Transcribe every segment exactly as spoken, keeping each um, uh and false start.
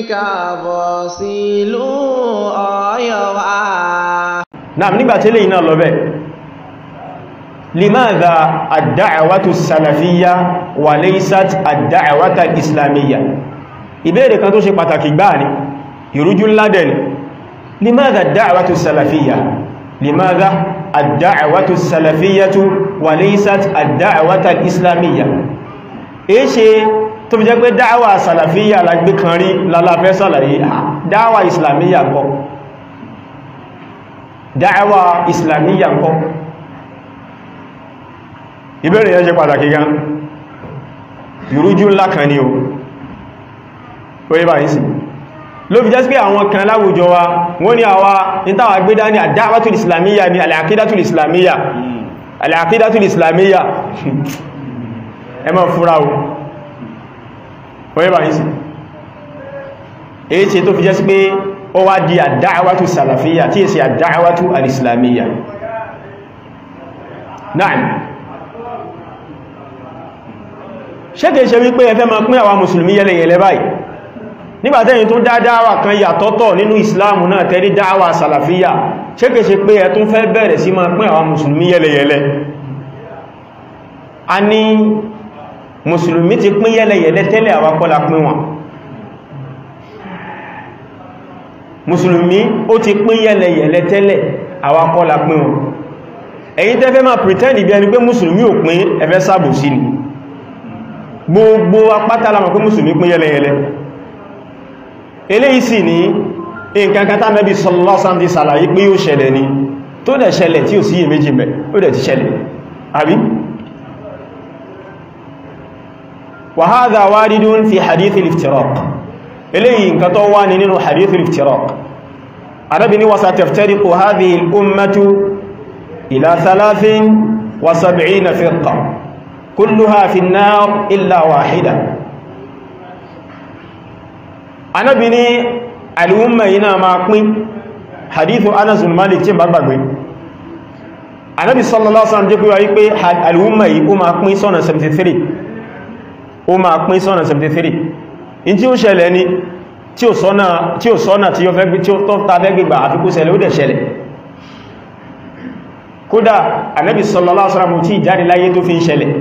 fasilu ayawa. Naam, nígbà tí lè iná lọ bẹ́ limadha ad-da'watu salafiyya wa laysat ad-da'watu al-islamiyya. Ìbéèrè kan tó ṣe pàtàkì gbáà ni ìrújú ńlá dẹ̀ ni. limadha ad-da'watu salafiyya limadha ad-da'watu salafiyyatu wa laysat ad-da'watu al-islamiyya. èé ṣe tó fi jẹ́ pé dáwà salafiyya la gbé kan rí lálàfẹ́ sàlàyé dáwà islamiyya kọ́ dáwà islamiyya kọ́. ìbéèrè yẹn ṣe pàtàkì gan, ìrújú ńlá kan ni o oye bá yìí sí ló fi jẹ́ sí pé àwọn kan láwùjọ wa wọ́n ní àwa ìtawà gbé dání ad-da'watul islamiyya ni al-aqidatul islamiyya al-aqidatul islamiyya ẹ má fura o oye bá yìí sí èyí tí tó fi jẹ́ sí pé ó wá di ad-da'watu salafiyya tí è sí ad-da'watu al-islamiyya. Na'am, ṣé kìí ṣe wípé ẹ fẹ́ máa pín àwa mùsùlùmí yẹlẹyẹlẹ báyìí nígbàtẹ́yìn tó dá dáwà kan yàtọ̀tọ̀ nínú ìsìláàmù náà tẹ́rí dáwà sàlàfíyà, ṣé kìí ṣe pé ẹ tún fẹ́ bẹ̀rẹ̀ sí máa pín àwa mùsùlùmí yẹlẹyẹlẹ? a ní mùsùlùmí ti pín yẹlẹyẹlẹ tẹ́lẹ̀, àwa kọ́ la pín wọn. mùsùlùmí ó ti pín yẹlẹyẹlẹ tẹ́lẹ̀, àwa kọ́ la pín wọn. ẹ̀yin tẹ́ fẹ́ máa pretend bí ẹni pé mùsùlùmí ò pín, ẹ fẹ́ ṣàbòsí ni. gbogbo apáta la mọ̀ pé mùsùlùmí pín yẹlẹyẹlẹ. eléyìí sì ní nǹkan kan tí Ànábì sallallahu alaihi wasallam ti ṣàlàyé pé yóò ṣẹlẹ̀ ni, tó dẹ̀ ṣẹlẹ̀ tí ò sí iyèméjì mẹ́, ó dẹ̀ ti ṣẹlẹ̀ àbí. wa hadha waridun fi hadith al-iftiraq. eléyìí nǹkan tó wà ní nínú hadith al-iftiraq. Ànábì ní wa sataftariqu hadhihi al-ummatu ila thalathin wa sab'ina firqa kulluha fi an-nar illa wahida. Ànábì ní al-umma yìí náà máa pín, hadithu Anas bin Malik tí bá gbàgbé. Ànábì sallallahu alaihi wasallam jẹ́ pé wáyé pé al-umma yìí ó máa pín sọ́nà seventy-three, ó máa pín sọ́nà seventy-three. in tí ó ṣẹlẹ̀ ní tí ó sọ́nà tí ó sọ́nà tí ó fẹ́ gbé tí ó tọ́ta fẹ́ gbígbà àfikú ṣẹlẹ̀ ó dẹ̀ ṣẹlẹ̀. kódà Ànábì sallallahu alaihi wasallam tí ìjáde láyé tó fi ń ṣẹlẹ̀,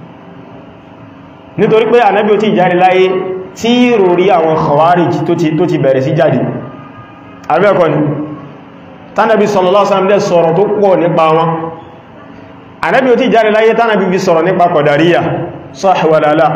nítorí pé Ànábì ó tí ìjáde láyé tí ìròrí àwọn Khawarij tó ti bẹ̀rẹ̀ sí jáde. àbẹ́ẹ̀kọ́ ni tánàbí sallallahu alaihi wasallam dẹ̀ sọ̀rọ̀ tó pọ̀ nípa wọn. Ànábì ó tí jáde láyé tánàbí fi sọ̀rọ̀ nípa Qadariyya, sah wa la.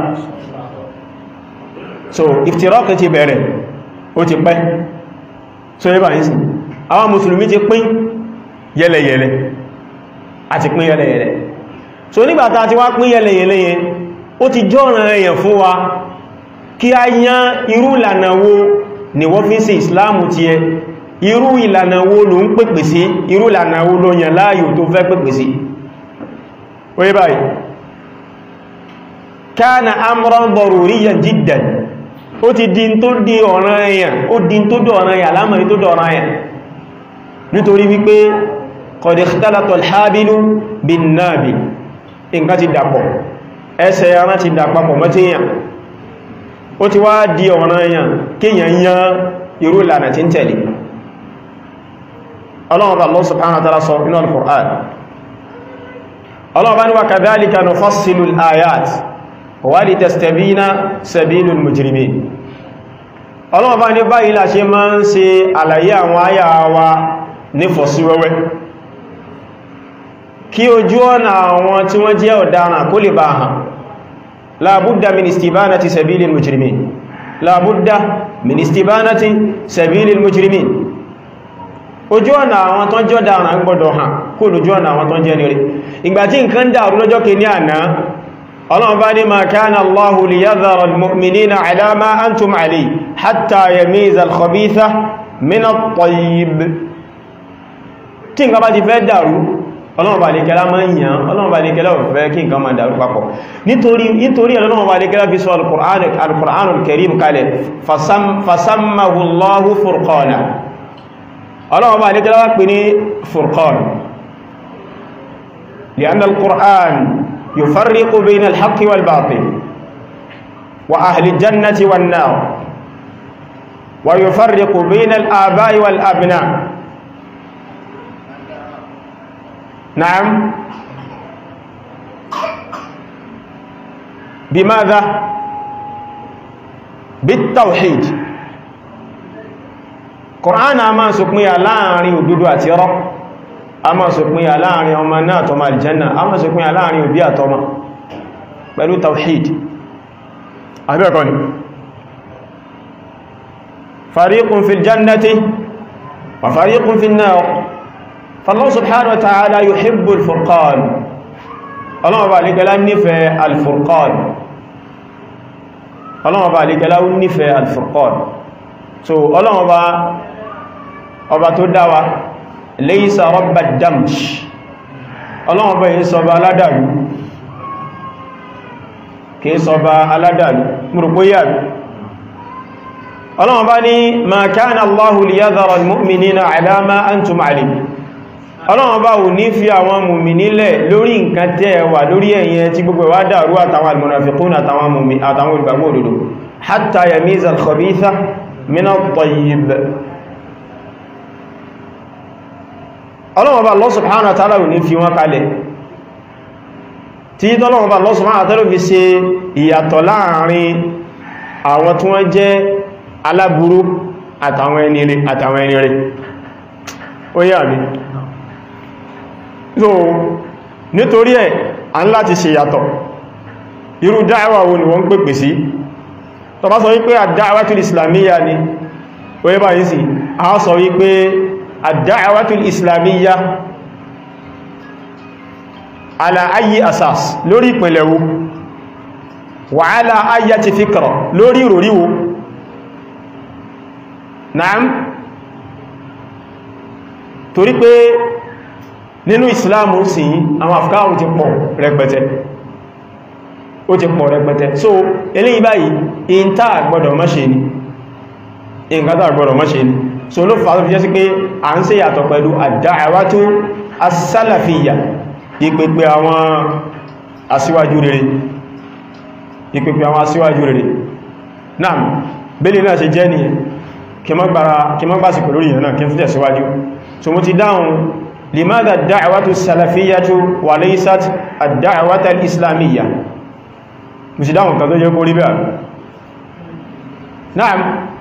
so iftiraq ti bẹ̀rẹ̀ ó ti pẹ́. so yíba ní sí àwọn mùsùlùmí ti pín yẹlẹyẹlẹ àti pín yẹlẹyẹlẹ. so nígbàtà ti wá pín yẹlẹyẹlẹ yẹn ó ti jọ́ràn èèyàn fún wa kí a yán irú ìlànà wo ni wọ́n fi ń ṣe ìsìláàmù ti ẹ, irú ìlànà wo ló ń pèpè sí, irú ìlànà wo ló yàn láàyò tó fẹ́ pèpè sí. oye báyìí kana amran daruriyyan jiddan, ó ti di tó di ọ̀ràn èèyàn, ó di tó di ọ̀ràn èèyàn lámàrí tó di ọ̀ràn èèyàn, nítorí wípé qad ikhtalata al-habilu bin-nabil, nǹkan ti dàpọ̀, ẹsẹ̀ ẹran ti dàpapọ̀ mọ́tíyàn, ó ti wá di ọ̀ràn èèyàn kíyàn yán irú ìlànà tí ń tẹ̀lé. Ọlọ́run Allah subhanahu wa ta'ala sọ inú al-Qur'an, Ọlọ́run bá ní wa kadhalika nufassilu al-ayat wa litastabina sabilul mujrimin. Ọlọ́run bá ní báyìí la ṣe máa ń ṣe àlàyé àwọn àyà wa ní fọ́síwẹ́wẹ́, kí ojú ọ̀nà àwọn tí wọ́n jẹ́ ọ̀daràn kó lè bá hàn. La budda min istibanati sabilil mujrimin, la budda min istibanati sabilil mujrimin. ojú ọ̀nà àwọn tó jẹ́ ọ̀daràn gbọ́dọ̀ hàn kó lójú ọ̀nà àwọn tó jẹ́ nírí. ìgbà tí nǹkan dàrú lọ́jọ́ kìíní àná, Ọlọ́run bá ní ma kana Allahu liyadhara al-mu'minina ala ma antum alayhi hatta yamiza al-khabitha min at-tayyib. tí nǹkan bá ti fẹ́ dàrú, Ọlọ́run bá lè kẹ́lá máa ń yàn, Ọlọ́run bá lè kẹ́lá ò fẹ́ kí nǹkan máa dàrú papọ̀. nítorí nítorí Ọlọ́run bá lè kẹ́lá fi sọ al-Qur'anul Karim kalẹ̀, fasammahu Allahu furqana. Ọlọ́run bá lè kẹ́lá wá pè ní furqan, li'anna al-Qur'an yufarriqu bayna al-haqqi wal-batil wa ahli al-jannati wan-nar. wa yufarriqu bayna al-aba'i wal-abna. Na'am, bimadha? Bit-tawhid. Qur'an a máa sọ pín yà láàrin òdodo àti irọ́, a máa sọ pín yà láàrin ọmọ náà tọmọ aljanna, a máa sọ pín yà láàrin òbí àtọmọ pẹ̀lú tawhid. Àbẹ́ẹ̀kọ́ ni fariqun fil jannati wa fariqun fil nar. فالله سبحانه وتعالى يحب الفرقان. الله بارك لا نفع الفرقان. الله بارك لا نفع الفرقان. so الله با ọba tó dá wa laysa rabba ad-damj. Allah ba yin so ba aladalu ke so ba aladalu muruboya. Allah ba ni ma kana Allah liyadhara al-mu'minina ala ma antum alayhi. Ọlọ́run bá wù ní fi àwọn mùmìní lẹ̀ lórí nǹkan tẹ́ wà lórí ẹ̀yẹn tí gbogbo wá dàrú àtàwọn al-munafiqun àtàwọn olùgbàgbọ́ òdodo hatta yamiza al-khabitha min at-tayyib. Ọlọ́run bá Allah subhanahu wa ta'ala wù ní fi wọ́n kalẹ̀ tí Ọlọ́run bá Allah subhanahu wa ta'ala fi ṣe ìyàtọ̀ láàrin àwọn tí wọ́n jẹ́ aláburú àtàwọn ẹni rere. Ó yà mí so nítorí ẹ̀ a ń láti ṣe yàtọ̀ irú dáẹwà wo ni wọ́n ń pèpè sí. tó bá sọ wípé ad-da'watul islamiyya ni ó yẹ báyìí sí a sọ wípé ad-da'watul islamiyya ala ayyi asas lórí ìpìnlẹ̀ wo wa ala ayyati fikra lórí ìròrí wo. Naam, torí pé nínú ìsìláàmù sí àwọn afkáàrù ti pọ̀ rẹpẹtẹ ó ti pọ̀ rẹpẹtẹ. so eléyìí báyìí in tá gbọ́dọ̀ má ṣe ni nǹkan tá gbọ́dọ̀ má ṣe ni. so ló fà á fi jẹ́ sí pé à ń ṣe yàtọ̀ pẹ̀lú ad-da'watu as-salafiyya, ìpèpè àwọn aṣíwájú rere ìpèpè àwọn aṣíwájú rere. náà bẹ́lẹ̀ náà ṣe jẹ́ ni kí mọ́ gbá sí pẹ̀lú ìyẹn náà kí n fúnjẹ̀ síwájú. so mo ti dáhùn لماذا الدعوة السلفية وليست الدعوة الإسلامية؟ مش دعوة كذا يقول بها. نعم